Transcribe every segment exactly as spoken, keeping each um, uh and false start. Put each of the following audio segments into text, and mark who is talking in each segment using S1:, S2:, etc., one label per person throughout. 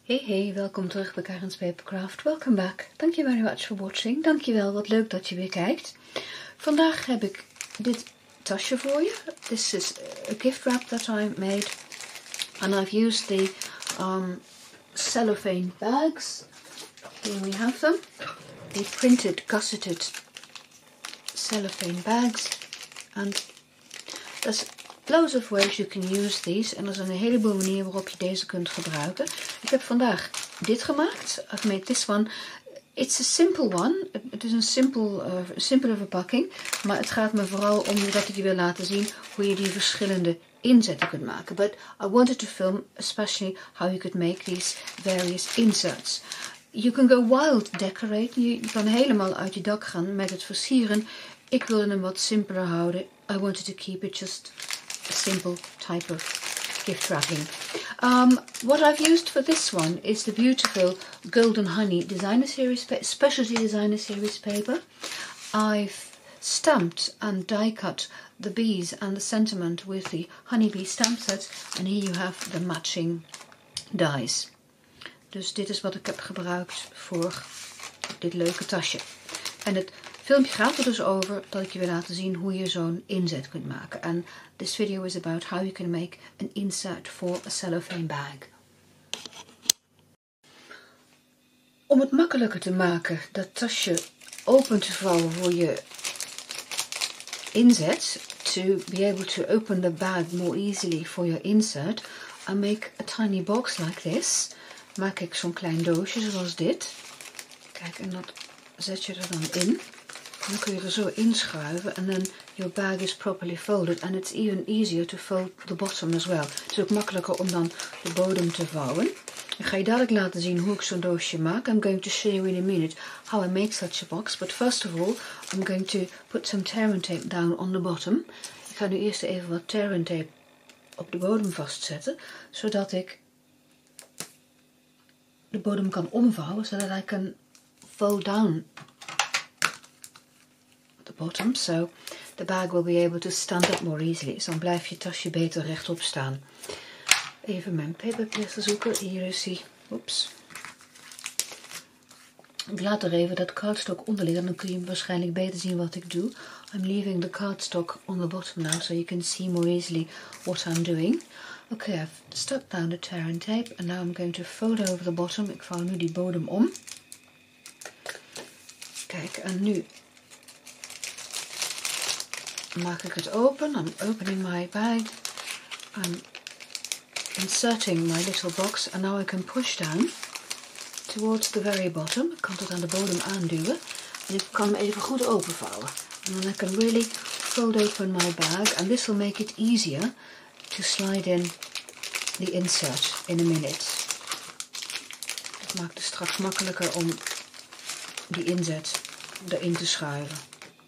S1: Hey hey, welkom terug bij Karen's Papercraft. Welcome back. Thank you very much for watching. Dankjewel, wat leuk dat je weer kijkt. Vandaag heb ik dit tasje voor je. This is a gift wrap that I made. And I've used the um, cellophane bags. Here we have them. The printed, gusseted cellophane bags. And there's loads of ways you can use these. En er zijn een heleboel manieren waarop je deze kunt gebruiken. Ik heb vandaag dit gemaakt. I've made this one. It's a simple one. Het is een simpel, uh, simpele verpakking. Maar het gaat me vooral om dat ik je wil laten zien hoe je die verschillende inzetten kunt maken. But I wanted to film especially how you could make these various inserts. You can go wild decorating. Je, je kan helemaal uit je dak gaan met het versieren. Ik wilde hem wat simpeler houden. I wanted to keep it just a simple type of gift wrapping. Um, what I've used for this one is the beautiful Golden Honey Designer Series, Specialty Designer Series paper. I've stamped and die cut the bees and the sentiment with the honeybee stamp set, and here you have the matching dies. Dus dit is wat ik heb gebruikt voor dit leuke tasje. En het filmpje gaat er dus over dat ik je wil laten zien hoe je zo'n inzet kunt maken. And this video is about how you can make an insert for a cellophane bag. Om het makkelijker te maken dat tasje open te vouwen voor je inzet, to be able to open the bag more easily for your insert, I make a tiny box like this. Maak ik zo'n klein doosje zoals dit. Kijk, en dat zet je er dan in. En dan kun je er zo inschuiven en then your bag is properly folded and it's even easier to fold the bottom as well. Het is ook makkelijker om dan de bodem te vouwen. Ik ga je dadelijk laten zien hoe ik zo'n doosje maak. I'm going to show you in a minute how I make such a box. But first of all, I'm going to put some tear and tape down on the bottom. Ik ga nu eerst even wat tear and tape op de bodem vastzetten, zodat ik de bodem kan omvouwen, zodat I can fold down the bottom, so the bag will be able to stand up more easily. So dan blijft je tasje beter rechtop staan. Even mijn paperclister zoeken. Hier is hij. Oeps. Ik laat er even dat cardstock onder liggen, dan kun je waarschijnlijk beter zien wat ik doe. I'm leaving the cardstock on the bottom now, so you can see more easily what I'm doing. Okay, I've stuck down the tear and tape, and now I'm going to fold over the bottom. Ik vouw nu die bodem om. Kijk, en nu maak ik het open. I'm opening my bag. I'm inserting my little box, and now I can push down towards the very bottom. Ik kan tot aan de bodem aanduwen. En ik kan hem even goed openvouwen. And then I can really fold open my bag, and this will make it easier to slide in the insert in a minute. Dat maakt het straks makkelijker om die inzet erin te schuiven.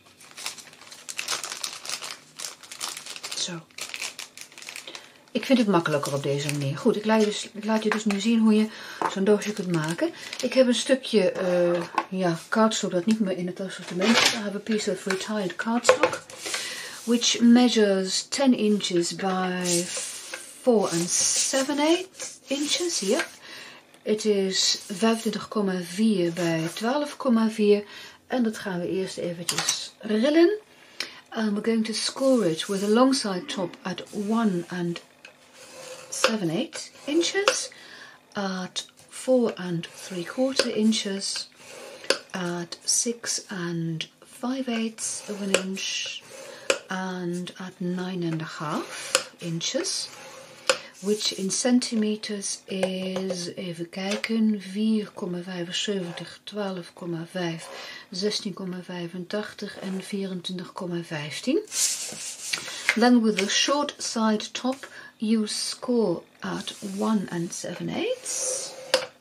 S1: Zo. Ik vind het makkelijker op deze manier. Goed, ik laat je dus, ik laat je dus nu zien hoe je zo'n doosje kunt maken. Ik heb een stukje uh, ja, cardstock dat niet meer in het assortiment is. I have a piece of retired cardstock, which measures ten inches by four and seven eighths inches. Hier. Het is vijfentwintig komma vier bij twaalf komma vier. En dat gaan we eerst eventjes rillen. And we're going to score it with a long side top at one and seven eighths inches, at four and three quarter inches, at six and five eighths of an inch, and at nine and a half inches, which in centimeters is, even kijken, vier komma vijfenzeventig, twaalf komma vijf, zestien komma vijfentachtig en vierentwintig komma vijftien. Then with the short side top, you score at one and seven eighths,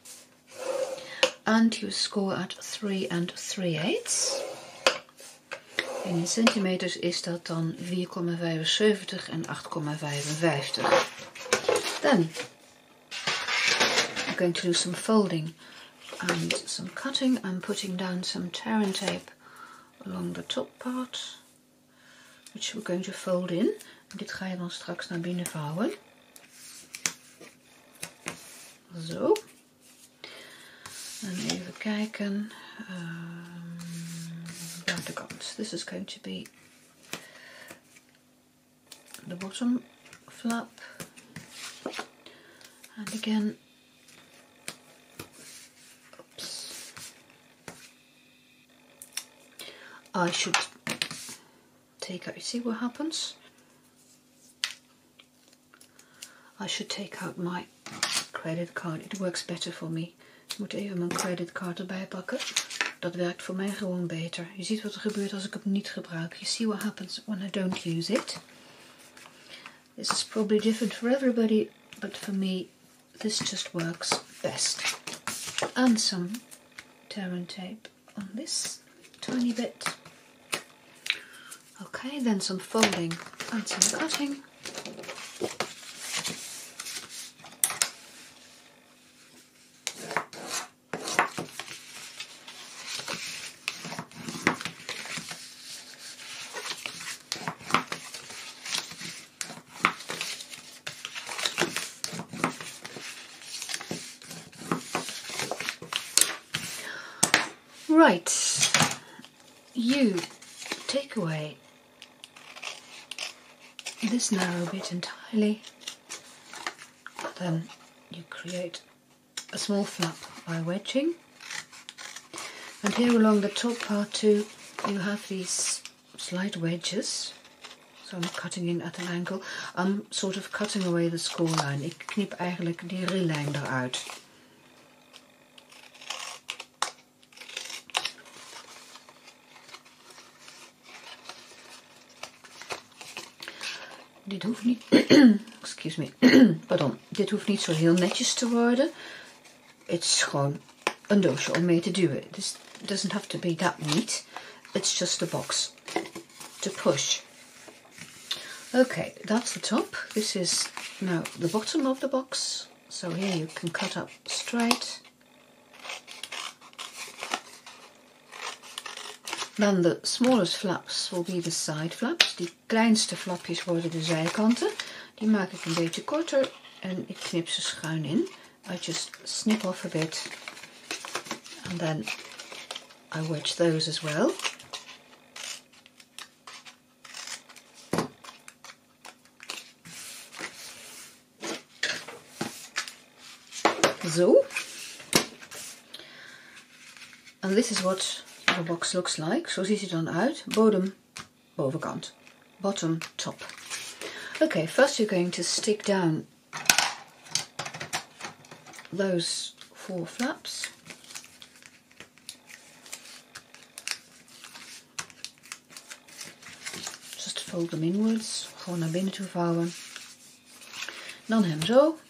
S1: and you score at three and three eighths. En in centimeters is dat dan vier komma vijfenzeventig en acht komma vijfenvijftig. Then I'm going to do some folding and some cutting. I'm putting down some tear and tape along the top part, which we're going to fold in. Dit ga je dan straks naar binnen vouwen. Zo. kijken. Um, buitenkant. This is going to be the bottom flap. And again, oops, I should take out, you see what happens? I should take out my credit card. It works better for me. Ik moet even mijn creditcard erbij pakken. Dat werkt voor mij gewoon beter. Je ziet wat er gebeurt als ik het niet gebruik. You see what happens when I don't use it. This is probably different for everybody, but for me, this just works best. And some tear and tape on this tiny bit. Okay, then some folding and some cutting. Right, you take away this narrow bit entirely, then you create a small flap by wedging, and here along the top part too you have these slight wedges, so I'm cutting in at an angle. I'm sort of cutting away the score line. Ik knip eigenlijk die rillijn eruit. Dit hoeft niet, excuse me, pardon, dit hoeft niet zo heel netjes te worden. Het is gewoon een doosje om mee te duwen. This doesn't have to be that neat. It's just a box to push. Okay, that's the top. This is now the bottom of the box. So here you can cut up straight. Dan de smallest flaps will be the side flaps. Die kleinste flapjes worden de zijkanten. Die maak ik een beetje korter en ik knip ze schuin in. I just snip off a bit and then I wedge those as well. Zo. And this is what the box looks like. Zo ziet het dan uit. Bodem, bovenkant. Bottom, top. Okay, first you're going to stick down those four flaps. Just fold them inwards. Gewoon naar binnen toe vouwen. Dan hem zo.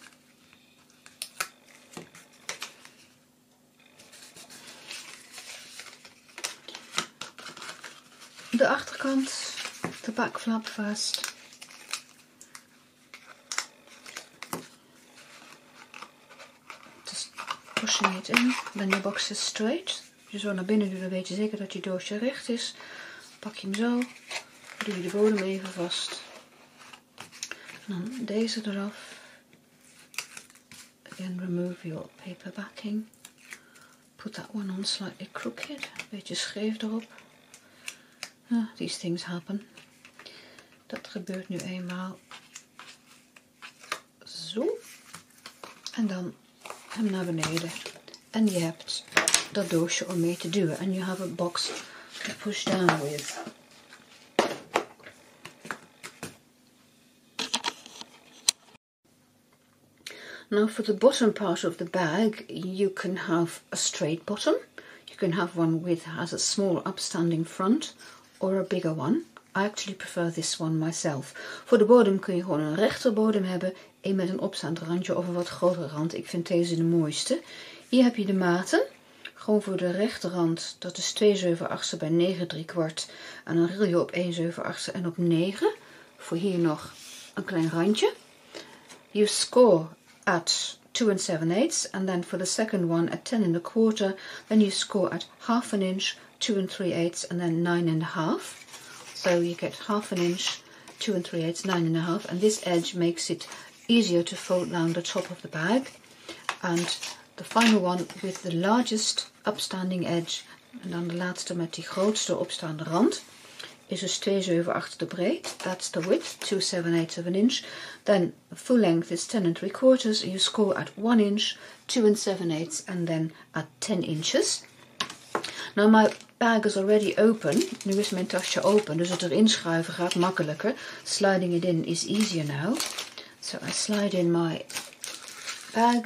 S1: De achterkant, de back flap first. Just pushing it in, then your box is straight. Als je zo naar binnen doet, dan weet je zeker dat je doosje recht is. Pak je hem zo, doe je de bodem even vast. En dan deze eraf. Again, remove your paper backing. Put that one on slightly crooked, een beetje scheef erop. Uh, these things happen. Dat gebeurt nu eenmaal. Zo. En dan hem naar beneden. En je hebt dat doosje om mee te duwen. And you have a box to push down with. Now for the bottom part of the bag, you can have a straight bottom. You can have one with has a small upstanding front. Or a bigger one. I actually prefer this one myself. Voor de bodem kun je gewoon een rechter bodem hebben. Een met een opstaand randje of een wat grotere rand. Ik vind deze de mooiste. Hier heb je de maten. Gewoon voor de rechterrand. Dat is twee zeven achtste bij negen drie kwart. En dan ril je op één zeven achtste en op negen. Voor hier nog een klein randje. You score at two and seven eighths. And then for the second one at ten and a quarter. Then you score at half an inch. two and three eighths and then nine and a half. So you get half an inch, two and three eighths, nine and a half, and this edge makes it easier to fold down the top of the bag. And the final one with the largest upstanding edge. En dan de laatste met die grootste opstaande rand. Is dus twee komma zeven acht de breed. That's the width, two seven eighths of an inch. Then full length is ten and three quarters. You score at one inch, two and seven eighths, and then at ten inches. Now my bag is already open. Nu is mijn tasje open, dus het erin schuiven gaat makkelijker. Sliding it in is easier now. So I slide in my bag.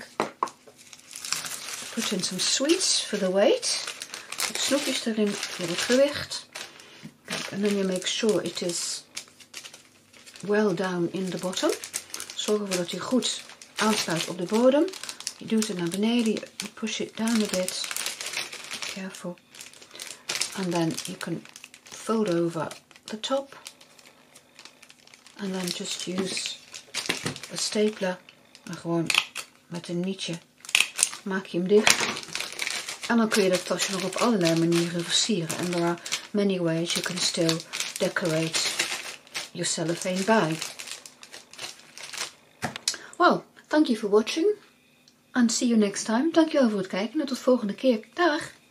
S1: Put in some sweets for the weight. Put snoepjes erin voor het gewicht. And then you make sure it is well down in the bottom. Zorg ervoor dat hij goed aansluit op de bodem. Je duwt het naar beneden, you push it down a bit. Be careful. And then you can fold over the top. And then just use a stapler. En gewoon met een nietje maak je hem dicht. En dan kun je dat tasje nog op allerlei manieren versieren. En there are many ways you can still decorate your cellophane bag. Well, thank you for watching. And see you next time. Dankjewel voor het kijken en tot de volgende keer. Dag!